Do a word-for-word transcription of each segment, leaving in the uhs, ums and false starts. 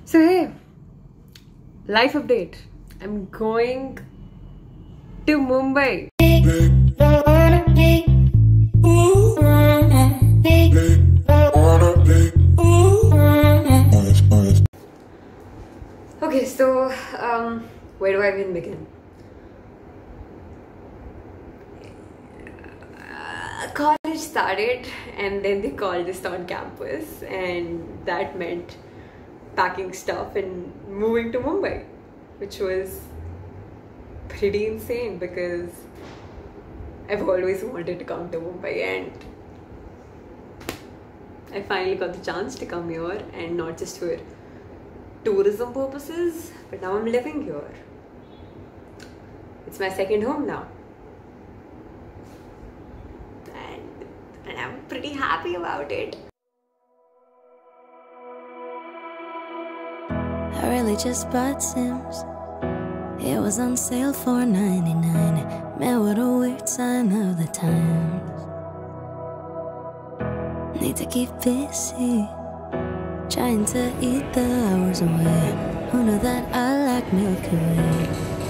So hey, life update. I'm going to Mumbai. Okay, so um, where do I even begin? Uh, college started, and then they called us on campus, and that meant packing stuff and moving to Mumbai, which was pretty insane because I've always wanted to come to Mumbai, and I finally got the chance to come here, and not just for tourism purposes, but now I'm living here. It's my second home now, and, and I'm pretty happy about it. I really just bought Sims. It was on sale for ninety-nine. Man, what a weird sign of the times. Need to keep busy, trying to eat the hours away. Who knew that I like Milky Way?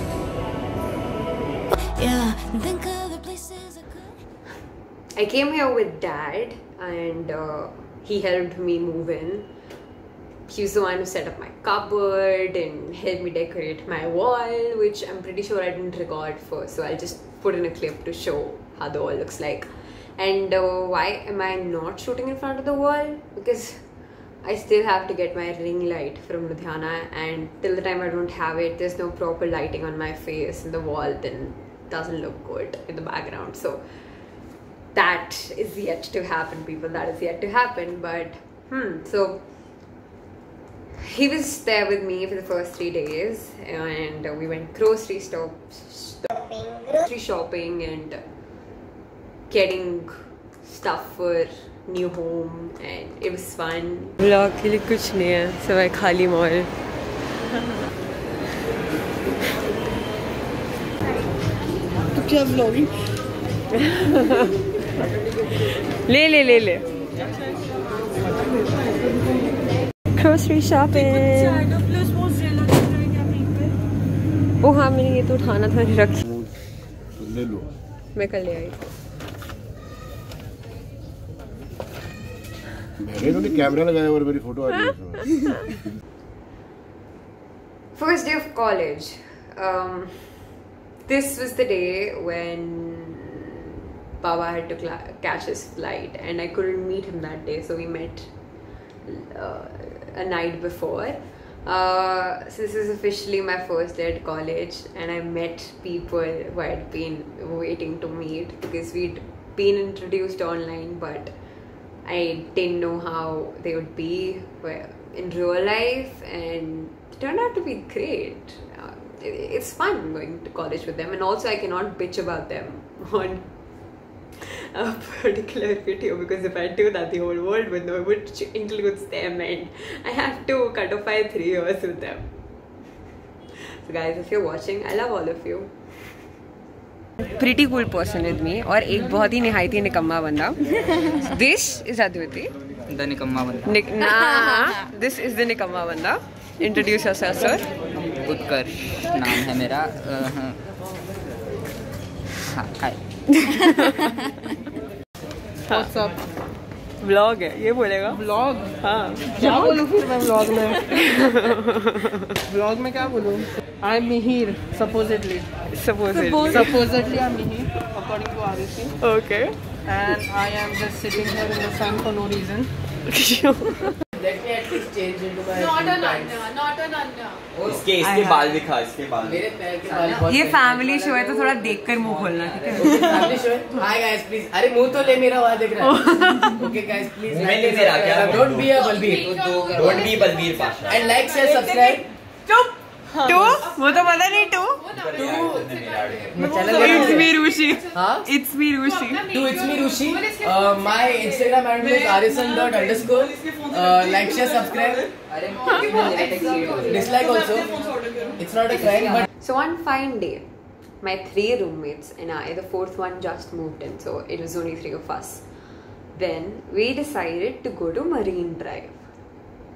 Yeah, think of the places I could. I came here with Dad, and uh, he helped me move in. He was the one who set up my cupboard and helped me decorate my wall, which I'm pretty sure I didn't record first, so I'll just put in a clip to show how the wall looks like. And uh, why am I not shooting in front of the wall? Because I still have to get my ring light from Ludhiana, and till the time I don't have it, there's no proper lighting on my face, and the wall then doesn't look good in the background. So that is yet to happen, people. That is yet to happen. But hmm, so he was there with me for the first three days, and uh, we went grocery stop, stopping, grocery shopping, and getting stuff for new home, and it was fun. Vlog के लिए कुछ नहीं है, सिवाय खाली mall. तो क्या vlogging? ले ले ले ले. Grocery shopping. ओ हाँ, मैंने ये तो उठाना था, रखी. ले लो. मैं कल ले आई. मैंने तो कैमरा लगाया और मेरी फोटो आ रही है. First day of college. Um, this was the day when Baba had to catch his flight, and I couldn't meet him that day, so we met uh, a night before. Uh, so this is officially my first day at college, and I met people who I'd been waiting to meet because we'd been introduced online, but I didn't know how they would be in real life, and it turned out to be great. Uh, it's fun going to college with them, and also I cannot bitch about them on a particular video, because if I do that, the whole world would know, which includes them, and I have to cut off my three years with them. So guys, if you're watching, I love all of you. Pretty cool person with me, और एक बहुत ही निहायती निकम्मा बंदा. This is Adviti. The निकम्मा बंदा. Nik nah, this is the निकम्मा बंदा. Introduce yourself, sir. उत्कर्ष नाम है मेरा. हाँ, hi. What's up? Vlog है, ये बोलेगा. Vlog? हाँ. क्या बोलूँ फिर मैं vlog में? Vlog में क्या बोलूँ? I'm Mihir, supposedly. Supposedly. Supposedly I'm Mihir, according to R S C. Okay. And I am just sitting here in the sun for no reason. Let me at least change into my. Not an Anya, not an Anya. इसके इसके बाल दिखा, इसके बाल. मेरे पैर के बाल बहुत. ये फैमिली शो है, तो थोड़ा देखकर मुंह खोलना, ठीक है? फैमिली शो है. Hi guys, please. अरे मुंह तो ले, मेरा वहाँ देख रहा है. Okay guys, please. मैं ले मेरा क्या? Don't be a Balbir. Don't be Balbir Pasha. And like, share, subscribe. चुप. टू? वो तो पता नहीं टू. It's me Rushi. हाँ? It's me Rushi. To it's me Rushi. Uh, my Instagram handle is arison dot underscore. Uh, like, share, subscribe. Dislike also. It's not a crime, but. So one fine day, my three roommates and I, the fourth one just moved in, so it was only three of us. Then we decided to go to Marine Drive.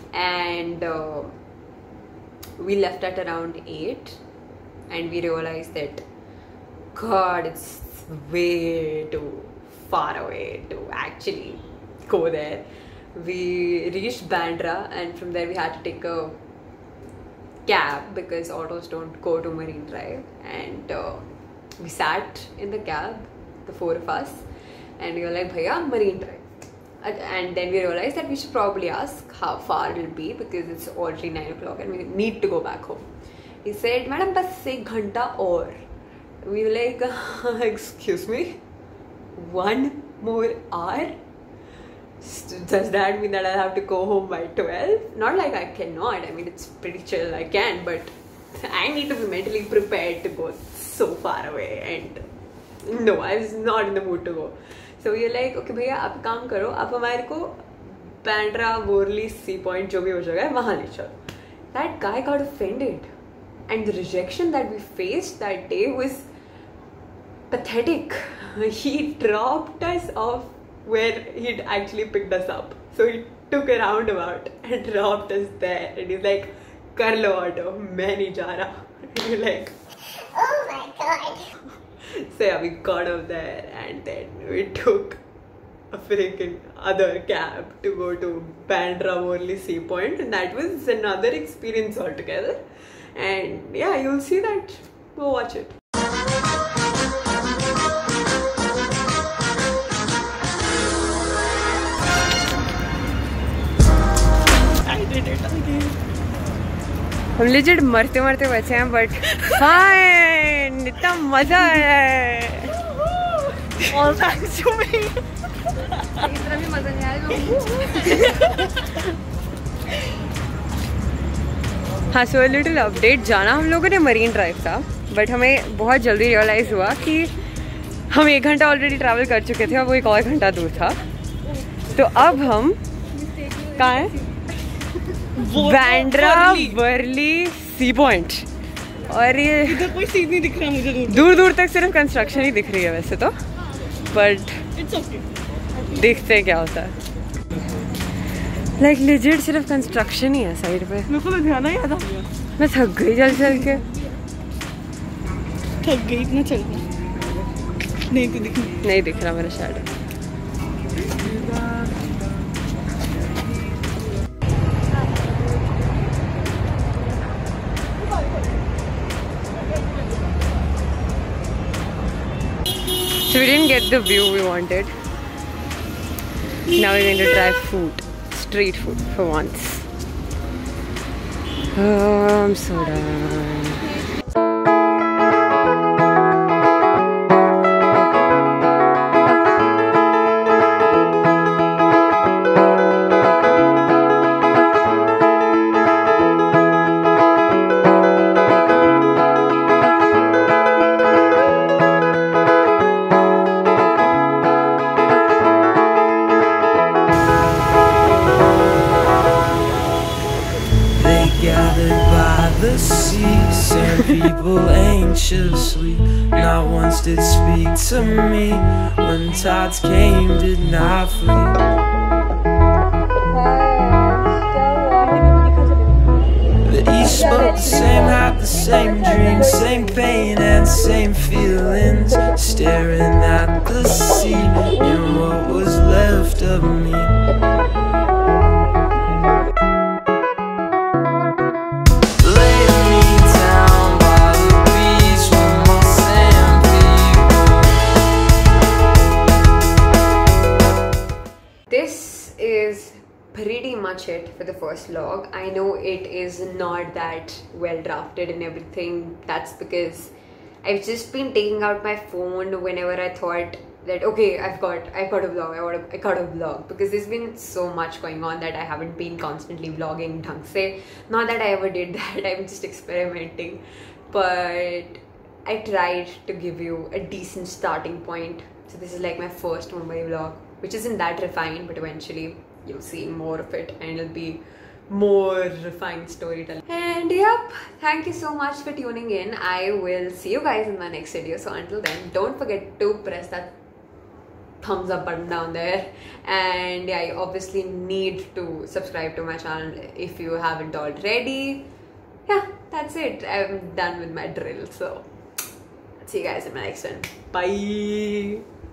and uh, we left at around eight, and we realized that God, it's way too far away to actually go there. We reached Bandra, and from there we had to take a cab because autos don't go to Marine Drive, and uh, we sat in the cab, the four of us, and we were like, Bhaiya, Marine Drive. And then we realized that we should probably ask how far it'll be because it's already nine o'clock and we need to go back home. He said, Madam, bas ek ghanta aur. We were like, excuse me, one more hour? Does that mean that I'll have to go home by twelve? Not like I cannot, I mean it's pretty chill, I can, but I need to be mentally prepared to go so far away, and no, I was not in the mood to go. So we were like, okay भैया आप काम करो, आप हमारे को Bandra वोरली C point जो भी हो जाएगा वहाँ ले चलो. That guy got offended, and the rejection that we faced that day was pathetic. He dropped us off where he'd actually picked us up. So he took a roundabout and dropped us there, and he's like, "Kar lo auto, main nahi ja raha." And we're like, "Oh my God." So yeah, we got up there, and then we took a freaking other cab to go to Bandra Worli Sea Point, and that was another experience altogether. And yeah, you'll see that. Go watch it. I did it again. हम legit मरते मरते बचे हैं, but fine, इतना मजा आया है. All thanks to me. इतना भी मजा नहीं आया. हाँ, so a little update. जाना हम लोगों ने मरीन ड्राइव था, but हमें बहुत जल्दी रियलाइज हुआ कि हम एक घंटा ऑलरेडी ट्रैवल कर चुके थे और वो एक और घंटा दूर था. तो अब हम कहाँ हैं? Bandra Worli sea point. और ये इधर कोई सीन नहीं दिख रहा मुझे. दूर दूर दूर तक सिर्फ कंस्ट्रक्शन ही दिख रही है वैसे तो, बट इट्स ओके, देखते हैं क्या होता है. लाइक like, लिजिट सिर्फ कंस्ट्रक्शन ही है साइड पे. मेरे को तो ध्यान नहीं आता. मैं थक गई चल चल के. थक गई इतना चल. नहीं तो दिख नहीं दिख रहा मेरा shadow. So we didn't get the view we wanted. Now we're going to try food, street food for once. Oh, I'm so done. The sea, sand people anxiously. Not once did speak to me when tides came, did not flee. The east spoke the same, had the same dreams, same pain and same feelings. Staring at the sea and what was left of me. Pretty much it for the first vlog. I know it is not that well drafted and everything. That's because I've just been taking out my phone whenever I thought that okay, I've got I've got a vlog, I got a, I got a vlog, because there's been so much going on that I haven't been constantly vlogging dhang se. Not that I ever did that, I'm just experimenting, but I tried to give you a decent starting point. So this is like my first Mumbai vlog, which isn't that refined, but eventually you'll see more of it and it'll be more refined storytelling. And yep, thank you so much for tuning in. I will see you guys in my next video. So until then, don't forget to press that thumbs up button down there, and yeah, you obviously need to subscribe to my channel if you haven't already. Yeah, that's it. I'm done with my drill, so see you guys in my next one. Bye.